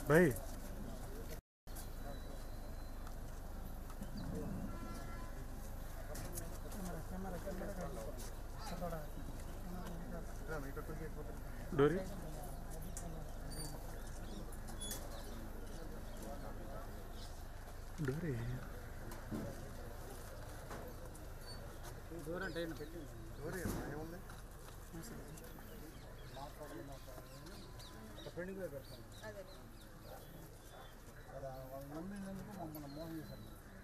भाई डोरी डोरी దూరం ట్రైన్ डोरी ఏముంది ఫ్రెండ్గా పెడతాను అదే వాళ్ళ నమ్మినందుకు మమ్మల్ని మోసం చేశారు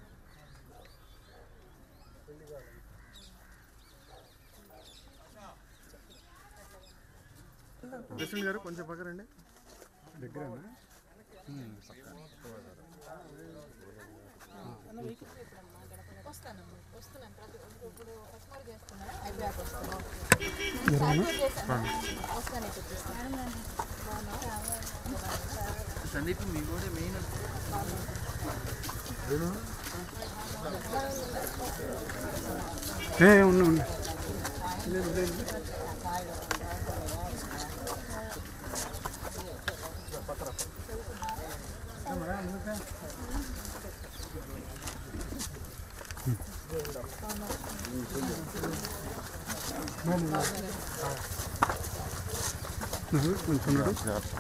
ప్రెసిడెంట్ గారు కొంచెం పక్కరండి దగ్గరేనా సందీప్ మీ కూడా మెయిన్ ఉండి కొంచెం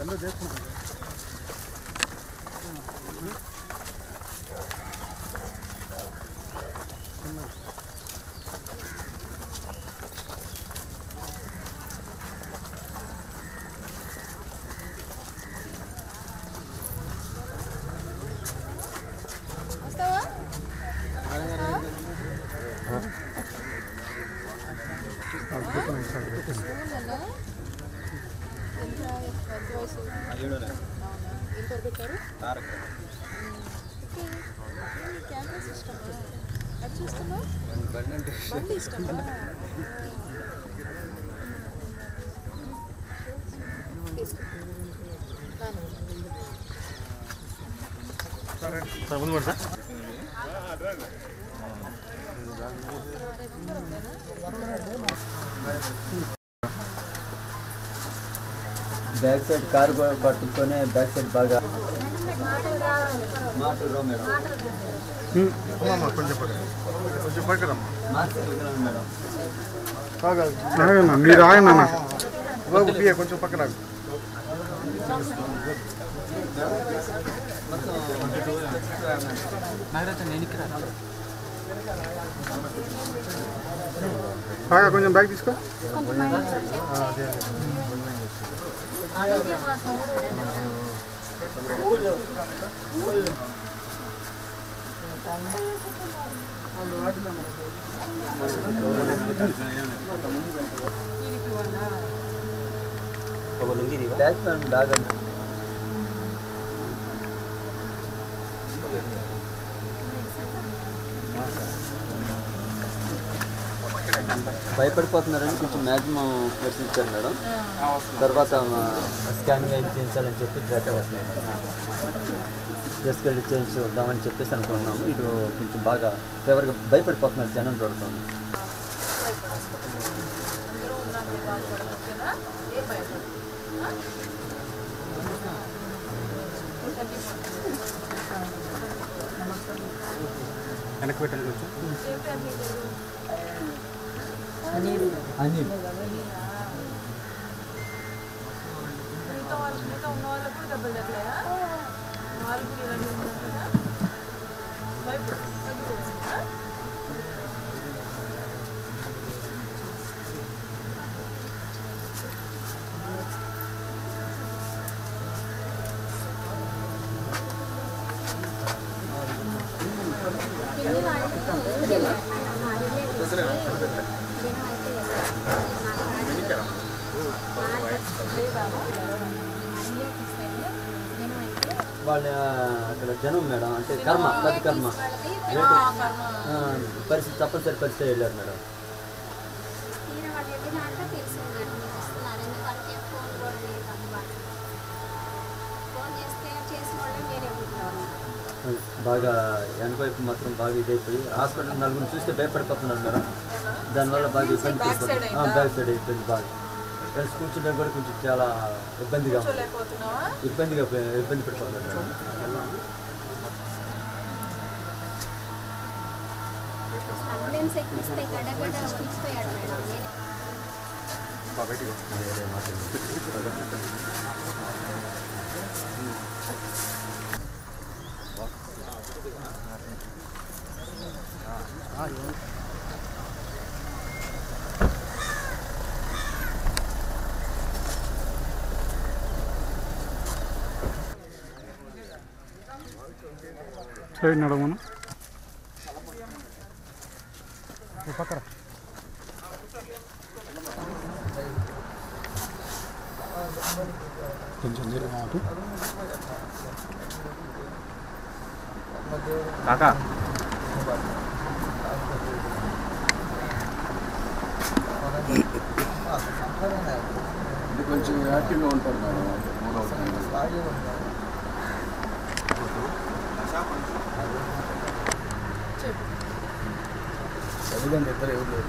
క్యాంపస్ ఇష్టమా అది చూస్తున్నావు బండి ఇష్టమా ముందు పడతా बैक साइड कार पట్టుకునే बैक साइड బాగా మాటూరు మేడం కొంచెం పక్కరమ్మా మాటూరు మేడం ఆగన్నా మీరు ఆగన్నా బాబు పియ కొంచెం పక్కన బాగా కొంచెం బ్యాగ్ తీసుకో బ్యాక్ సైడ్ బాగా భయపడిపోతున్నారని కొంచెం మ్యాక్సిమం ప్లేస్ ఇచ్చారు మేడం తర్వాత స్కానింగ్ అయితే చేయించాలని చెప్పి డేటా వస్తున్నాయి తీసుకెళ్ళి చేయించి వద్దామని చెప్పేసి అనుకుంటున్నాము ఇటు కొంచెం బాగా ఫేవర్గా భయపడిపోతున్నారు జనం చూడుతుంది వెనక్కి పెట్టండి కొంచెం అనిల్ మిగతా ఉన్న వాళ్ళకు కూడా దెబ్బలు తగ్గలేదా వాళ్ళు ఇవన్నీ ఉన్నారు కదా తగ్గిపోతుందా వాళ్ళ అక్కడ జనం మేడం అంటే కర్మ పెద్ద కర్మ పరిస్థితి తప్పనిసరి పరిస్థితి వెళ్ళారు మేడం బాగా వెనకవైపు మాత్రం బాగా ఇదైపోయి హాస్పిటల్ నలుగురిని చూస్తే భయపడిపోతున్నారు మేడం దానివల్ల బాగా ఇబ్బంది బ్యాక్ సైడ్ అయిపోయింది బాగా ప్లస్ కూర్చుంటే కూడా కొంచెం చాలా ఇబ్బంది పడిపోతుంది మేడం. సైడ్ నడవను పక్కన కొంచెం అటు కాకా కొంచెం యాక్టివ్గా ఉంటారు మేడం. చదువుకుంటే ఇద్దరు ఎవరు లేరు.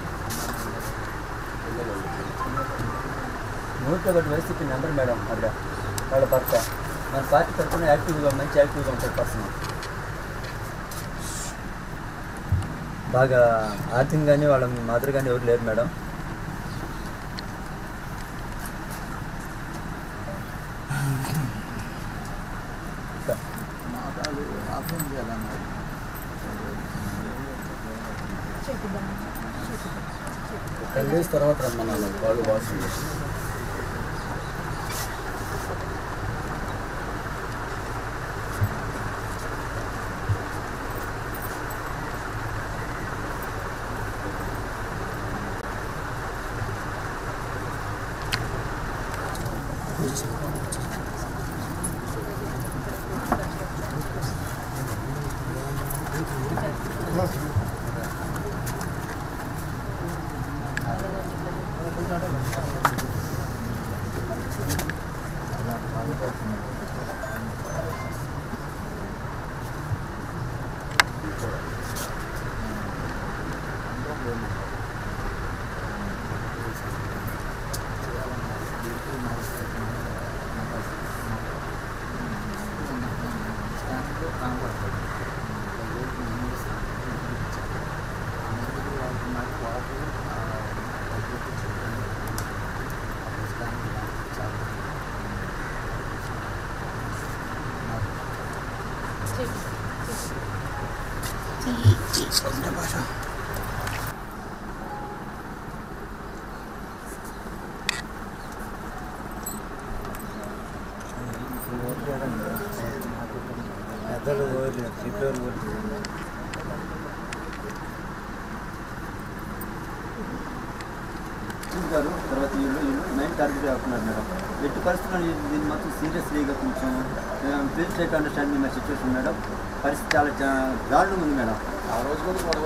నూట ఒకటి వయసు నెంబర్ మేడం అక్కడ వాళ్ళ భర్త మన పార్టీ తరఫున మంచి యాక్టివ్గా ఉంటారు పర్సన్. బాగా ఆర్థికంగానే వాళ్ళ మాదిరిగానే ఎవరు లేరు మేడం. టెన్ డేస్ తర్వాత రమ్మన్నాను వాళ్ళు వాషింగ్. గారు తర్వాత వీళ్ళు మెయిన్ టార్గెట్ అవుతున్నారు మేడం. ఎట్టి పరిస్థితుల్లో దీన్ని మాత్రం సీరియస్లీగా కొంచెం please take understanding my situation madam. పరిస్థితి చాలా దారుణంగా ఉంది మేడం. ఆ రోజు కూడా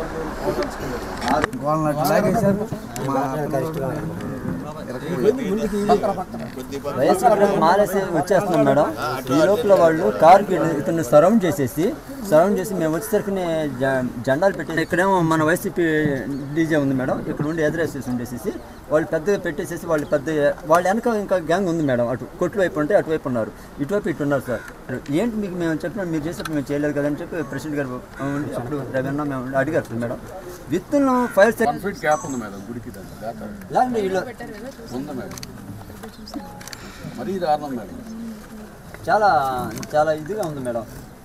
వయసు మారేసి వచ్చేస్తున్నాం మేడం. ఈ లోపల వాళ్ళు కారుకి ఇతను సరౌండ్ చేసి మేము వచ్చేసరికి జెండాలు పెట్టి ఇక్కడేమో మన వైసీపీ డీజే ఉంది మేడం. ఇక్కడ ఉండి ఎదురేసేసి ఉండేసేసి వాళ్ళు పెద్దగా పెట్టేసేసి వాళ్ళ వెనక ఇంకా గ్యాంగ్ ఉంది మేడం. అటు కొట్లు వైపు ఉంటే అటువైపు ఉన్నారు, ఇటువైపు ఇటు ఉన్నారు సార్. ఏంటి మీకు మేము చెప్పినా మీరు చేసేప్పుడు మేము చేయలేదు కదని చెప్పి ప్రెసిడెంట్ గారు ఉండి అప్పుడు రవీణ మేము అడిగారు sir madam. With 5 seconds gap ఉంది మేడం గుడికి లేదండి వీళ్ళు ఉంది మేడం. మరీ దారుణం మేడం. చాలా చాలా ఇదిగా ఉంది మేడం.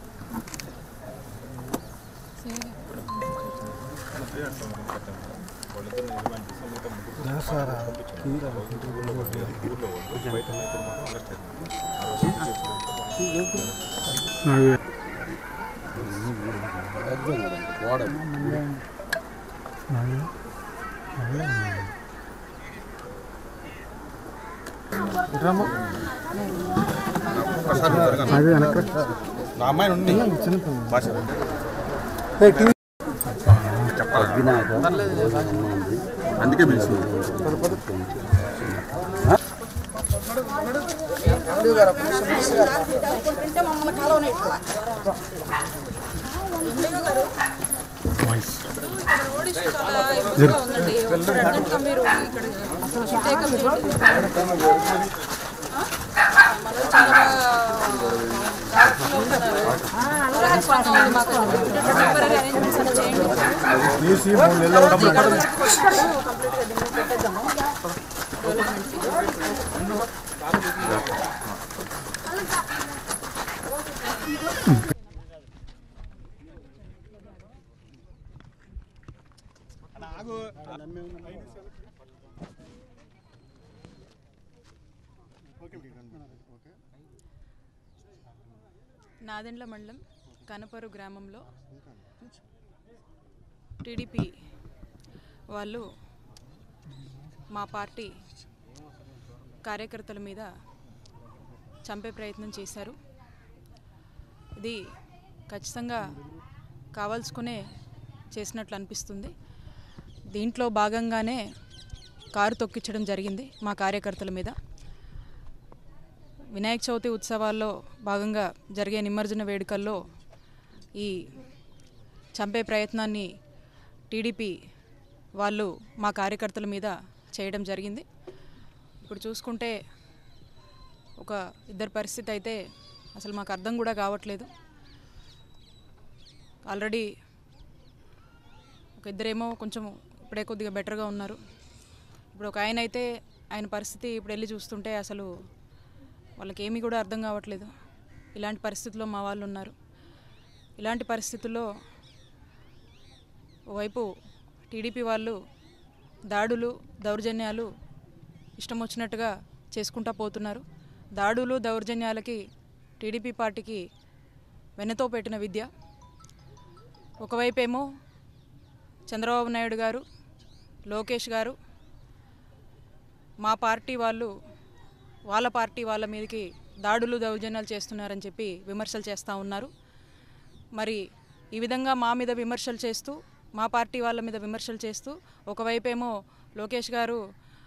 నా అమ్మాయి ఉంది అందుకే పిలిచింది. రోడ్ ఇష్యూ చాలా ఇబ్బందిగా ఉందండి. ఒకసారి అటెండ్గా మీరు ఇక్కడ అసలు టేకప్ చేయండి. మనం చాలా దారిలో ఉన్నారు. మాకు టెంపరీ అరేంజ్మెంట్స్ అలా చేయండి. కంప్లీట్గా దీన్ని పెట్టేద్దాము డెవలప్మెంట్కి. నాదెండ్ల మండలం కనపరు గ్రామంలో టీడీపీ వాళ్ళు మా పార్టీ కార్యకర్తల మీద చంపే ప్రయత్నం చేశారు. ఇది ఖచ్చితంగా కావాల్సుకునే చేసినట్లు అనిపిస్తుంది. దీంట్లో భాగంగానే కారు తొక్కించడం జరిగింది మా కార్యకర్తల మీద. వినాయక చవితి ఉత్సవాల్లో భాగంగా జరిగే నిమజ్జన వేడుకల్లో ఈ చంపే ప్రయత్నాన్ని టీడీపీ వాళ్ళు మా కార్యకర్తల మీద చేయడం జరిగింది. ఇప్పుడు చూసుకుంటే ఒక ఇద్దరి పరిస్థితి అయితే అసలు మాకు అర్థం కూడా కావట్లేదు. ఆల్రెడీ ఒక ఇద్దరేమో కొంచెం ఇప్పుడే కొద్దిగా బెటర్గా ఉన్నారు. ఇప్పుడు ఒక ఆయన అయితే ఆయన పరిస్థితి ఇప్పుడు వెళ్ళి చూస్తుంటే అసలు వాళ్ళకి ఏమీ కూడా అర్థం కావట్లేదు. ఇలాంటి పరిస్థితుల్లో మా వాళ్ళు ఉన్నారు. ఇలాంటి పరిస్థితుల్లో ఓవైపు టీడీపీ వాళ్ళు దాడులు దౌర్జన్యాలు ఇష్టం వచ్చినట్టుగా చేసుకుంటూ పోతున్నారు. దాడులు దౌర్జన్యాలకి టీడీపీ పార్టీకి వెన్నతో పెట్టిన విద్య. ఒకవైపేమో చంద్రబాబు నాయుడు గారు, లోకేష్ గారు మా పార్టీ వాళ్ళు వాళ్ళ పార్టీ వాళ్ళ మీదకి దాడులు దౌర్జన్యాలు చేస్తున్నారని చెప్పి విమర్శలు చేస్తూ ఉన్నారు. మరి ఈ విధంగా మా మీద విమర్శలు చేస్తూ మా పార్టీ వాళ్ళ మీద విమర్శలు చేస్తూ ఒకవైపేమో లోకేష్ గారు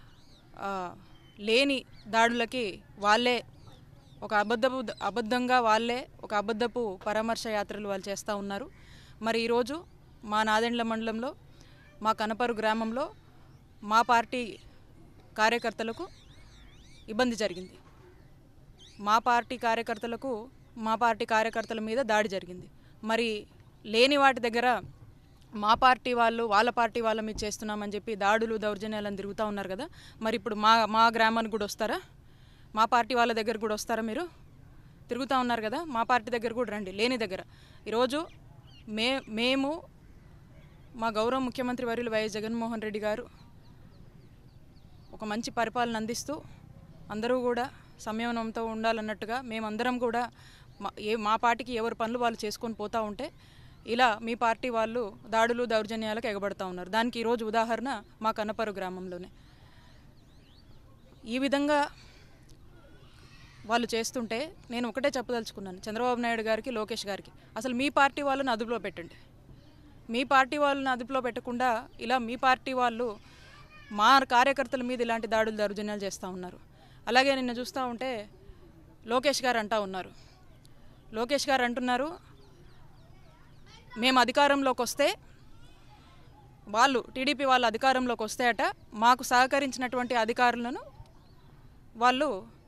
లేని దాడులకి వాళ్ళే ఒక అబద్ధంగా వాళ్ళే ఒక అబద్ధపు పరామర్శ యాత్రలు వాళ్ళు చేస్తూ ఉన్నారు. మరి ఈరోజు మా నాదెండ్ల మండలంలో మా కనపరు గ్రామంలో మా పార్టీ కార్యకర్తలకు ఇబ్బంది జరిగింది. మా పార్టీ కార్యకర్తల మీద దాడి జరిగింది. మరి లేని వాటి దగ్గర మా పార్టీ వాళ్ళు వాళ్ళ పార్టీ వాళ్ళ మీద చేస్తున్నామని చెప్పి దాడులు దౌర్జన్యాలను తిరుగుతూ ఉన్నారు కదా. మరి ఇప్పుడు మా గ్రామానికి కూడా వస్తారా? మా పార్టీ వాళ్ళ దగ్గర కూడా వస్తారా? మీరు తిరుగుతూ ఉన్నారు కదా, మా పార్టీ దగ్గర కూడా రండి. లేని దగ్గర ఈరోజు మేము మా గౌరవ ముఖ్యమంత్రి వర్యులు వైఎస్ జగన్మోహన్ రెడ్డి గారు ఒక మంచి పరిపాలన అందిస్తూ అందరూ కూడా సంయమనంతో ఉండాలన్నట్టుగా మేమందరం కూడా మా పార్టీకి ఎవరి పనులు వాళ్ళు చేసుకొని పోతూ ఉంటే ఇలా మీ పార్టీ వాళ్ళు దాడులు దౌర్జన్యాలకు ఎగబడతా ఉన్నారు. దానికి ఈరోజు ఉదాహరణ మా కనపరు గ్రామంలోనే. ఈ విధంగా వాళ్ళు చేస్తుంటే నేను ఒకటే చెప్పదలుచుకున్నాను చంద్రబాబు నాయుడు గారికి, లోకేష్ గారికి, అసలు మీ పార్టీ వాళ్ళని అదుపులో పెట్టండి. మీ పార్టీ వాళ్ళని అదుపులో పెట్టకుండా ఇలా మీ పార్టీ వాళ్ళు మా కార్యకర్తల మీద ఇలాంటి దాడులు దౌర్జన్యాలు చేస్తూ ఉన్నారు. అలాగే నిన్న చూస్తూ ఉంటే లోకేష్ గారు అంటున్నారు మేము అధికారంలోకి వస్తే వాళ్ళు టీడీపీ వాళ్ళు అధికారంలోకి వస్తే అట మాకు సహకరించినటువంటి అధికారులను వాళ్ళు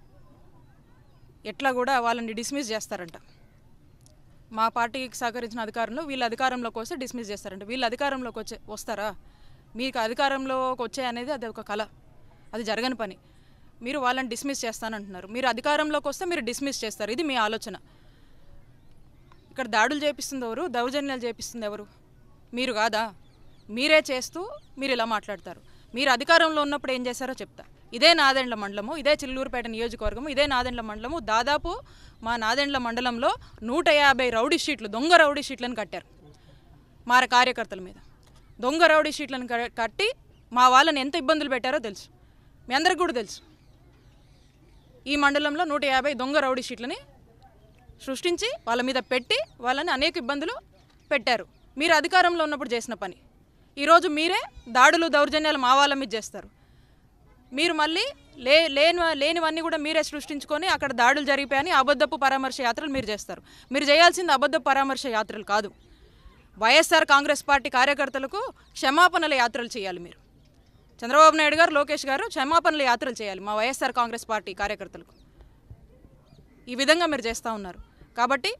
ఎట్లా కూడా వాళ్ళని డిస్మిస్ చేస్తారంట. మా పార్టీకి సహకరించిన అధికారులు వీళ్ళు అధికారంలోకి వస్తే డిస్మిస్ చేస్తారంట. వీళ్ళు అధికారంలోకి వస్తారా? మీకు అధికారంలోకి వచ్చే అనేది అది ఒక కళ, అది జరగని పని. మీరు వాళ్ళని డిస్మిస్ చేస్తానంటున్నారు. మీరు అధికారంలోకి వస్తే మీరు డిస్మిస్ చేస్తారు. ఇది మీ ఆలోచన. ఇక్కడ దాడులు చేపిస్తుంది ఎవరు? దౌర్జన్యాలు చేపిస్తుంది ఎవరు? మీరు కాదా? మీరే చేస్తూ మీరు ఇలా మాట్లాడతారు. మీరు అధికారంలో ఉన్నప్పుడు ఏం చేశారో చెప్తా. ఇదే నాదెండ్ల మండలము, ఇదే చిల్లూరుపేట నియోజకవర్గము, ఇదే నాదెండ్ల మండలము. దాదాపు మా నాదెండ్ల మండలంలో 150 రౌడీ షీట్లు, దొంగ రౌడీ షీట్లను కట్టారు మా కార్యకర్తల మీద. దొంగ రౌడీ షీట్లను కట్టి మా వాళ్ళని ఎంత ఇబ్బందులు పెట్టారో తెలుసు, మీ అందరికి కూడా తెలుసు. ఈ మండలంలో 150 దొంగ రౌడీ షీట్లని సృష్టించి వాళ్ళ మీద పెట్టి వాళ్ళని అనేక ఇబ్బందులు పెట్టారు. మీరు అధికారంలో ఉన్నప్పుడు చేసిన పని. ఈరోజు మీరే దాడులు దౌర్జన్యాలు మా వాళ్ళ మీద చేస్తారు. మీరు మళ్ళీ లేనివన్నీ కూడా మీరే సృష్టించుకొని అక్కడ దాడులు జరిగిపోయాయని అబద్ధపు పరామర్శ యాత్రలు మీరు చేస్తారు. మీరు చేయాల్సింది అబద్ధపు పరామర్శ యాత్రలు కాదు. వైఎస్ఆర్ కాంగ్రెస్ పార్టీ కార్యకర్తలకు క్షమాపణల యాత్రలు చేయాలి. మీరు చంద్రబాబు నాయుడు గారు, లోకేష్ గారు క్షమాపణల యాత్రలు చేయాలి మా వైఎస్ఆర్ కాంగ్రెస్ పార్టీ కార్యకర్తలకు. ఈ విధంగా మీరు చేస్తూ ఉన్నారు. కాబట్టి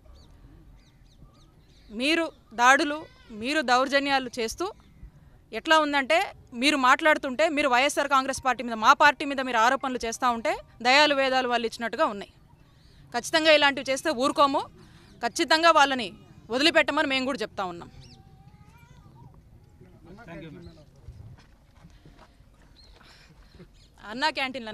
మీరు దాడులు, మీరు దౌర్జన్యాలు చేస్తూ ఎట్లా ఉందంటే, మీరు మాట్లాడుతుంటే మీరు వైఎస్ఆర్ కాంగ్రెస్ పార్టీ మీద, మా పార్టీ మీద మీరు ఆరోపణలు చేస్తూ ఉంటే దయాలు వేదాలు వాళ్ళు ఇచ్చినట్టుగా ఉన్నాయి. ఖచ్చితంగా ఇలాంటివి చేస్తే ఊరుకోము. ఖచ్చితంగా వాళ్ళని వదిలిపెట్టమని మేము కూడా చెప్తా ఉన్నాం. అన్నా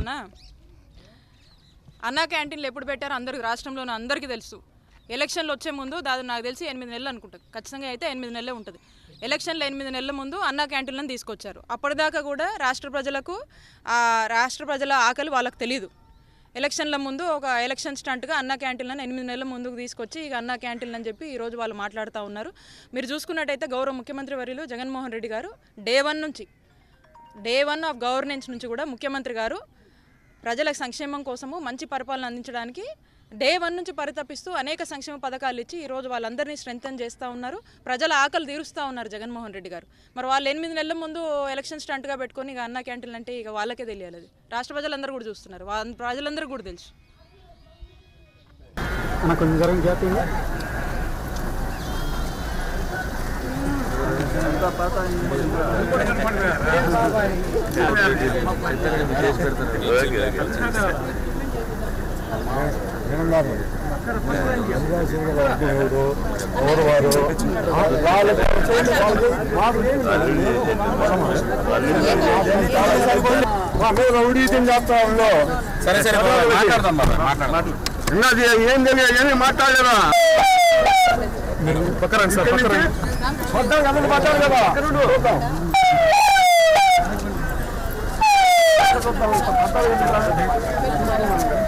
క్యాంటీన్లు ఎప్పుడు పెట్టారో అందరికి, రాష్ట్రంలోనే అందరికీ తెలుసు. ఎలక్షన్లు వచ్చే ముందు నాకు తెలిసి 8 నెలలు అనుకుంటుంది, ఖచ్చితంగా అయితే 8 నెలలే ఉంటుంది. ఎలక్షన్లు 8 నెలల ముందు అన్నా క్యాంటీన్లను తీసుకొచ్చారు. అప్పటిదాకా కూడా రాష్ట్ర ప్రజల ఆకలి వాళ్ళకి తెలియదు. ఎలక్షన్ల ముందు ఒక ఎలక్షన్ స్టంట్గా అన్నా క్యాంటీన్లను 8 నెలల ముందుకు తీసుకొచ్చి ఇక అన్నా క్యాంటీన్లు అని చెప్పి ఈరోజు వాళ్ళు మాట్లాడుతూ ఉన్నారు. మీరు చూసుకున్నట్టయితే గౌరవ ముఖ్యమంత్రి వర్యులు జగన్మోహన్ రెడ్డి గారు డే వన్ ఆఫ్ గవర్నెన్స్ నుంచి కూడా ముఖ్యమంత్రి గారు ప్రజల సంక్షేమం కోసము, మంచి పరిపాలన అందించడానికి డే 1 నుంచి పరితపిస్తూ అనేక సంక్షేమ పథకాలు ఇచ్చి ఈరోజు వాళ్ళందరినీ స్ట్రెంథన్ చేస్తూ ఉన్నారు. ప్రజల ఆకలి తీరుస్తూ ఉన్నారు జగన్మోహన్ రెడ్డి గారు. మరి వాళ్ళు 8 నెలల ముందు ఎలక్షన్ స్టంట్గా పెట్టుకొని ఇక అన్నా క్యాంటీన్లు అంటే ఇక వాళ్ళకే తెలియాలి. అది రాష్ట్ర ప్రజలందరూ కూడా చూస్తున్నారు, ప్రజలందరూ కూడా తెలుసు. సరే సరే మాట్లాడదాం. ఏం తెలియదు, ఏమీ మాట్లాడలేదా? మీరు పక్కరండి సార్, పక్కరండి. కదా